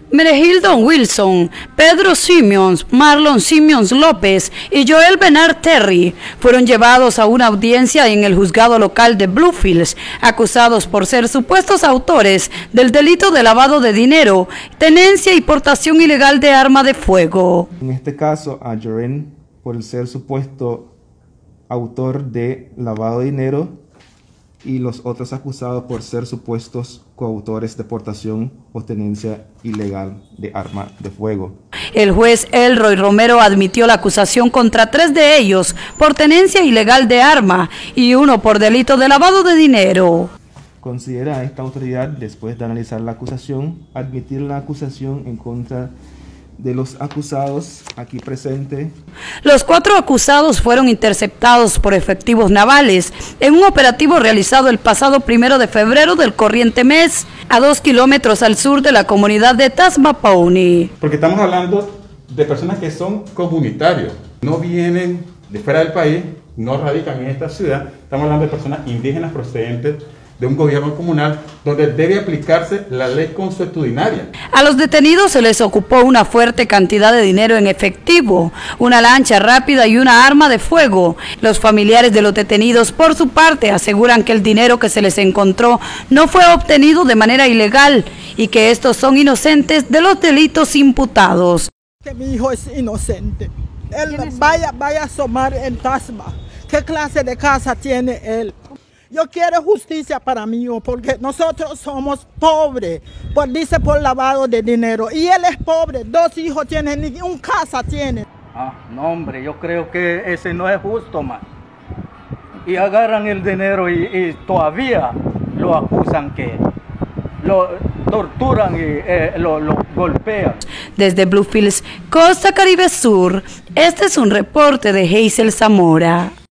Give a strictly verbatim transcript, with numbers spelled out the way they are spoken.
Menehildon Wilson, Pedro Simmons, Marlon Simmons López y Joel Bernard Terry fueron llevados a una audiencia en el juzgado local de Bluefields, acusados por ser supuestos autores del delito de lavado de dinero, tenencia y portación ilegal de arma de fuego. En este caso, a Joel por ser supuesto autor de lavado de dinero y los otros acusados por ser supuestos coautores de portación o tenencia ilegal de arma de fuego. El juez Elroy Romero admitió la acusación contra tres de ellos por tenencia ilegal de arma y uno por delito de lavado de dinero. Considera a esta autoridad, después de analizar la acusación, admitir la acusación en contra de los acusados aquí presentes. Los cuatro acusados fueron interceptados por efectivos navales en un operativo realizado el pasado primero de febrero del corriente mes, a dos kilómetros al sur de la comunidad de Tasmapawny. Porque estamos hablando de personas que son comunitarios, no vienen de fuera del país, no radican en esta ciudad, estamos hablando de personas indígenas procedentes de un gobierno comunal donde debe aplicarse la ley consuetudinaria. A los detenidos se les ocupó una fuerte cantidad de dinero en efectivo, una lancha rápida y una arma de fuego. Los familiares de los detenidos, por su parte, aseguran que el dinero que se les encontró no fue obtenido de manera ilegal y que estos son inocentes de los delitos imputados. Que mi hijo es inocente. Él vaya, vaya a asomar en Tasma. ¿Qué clase de casa tiene él? Yo quiero justicia para mí hijo, porque nosotros somos pobres, pues dice por lavado de dinero. Y él es pobre, dos hijos tiene, ni un casa tiene. Ah, no hombre, yo creo que ese no es justo, man. Y agarran el dinero y, y todavía lo acusan que lo torturan y eh, lo, lo golpean. Desde Bluefields, Costa Caribe Sur, este es un reporte de Hazel Zamora.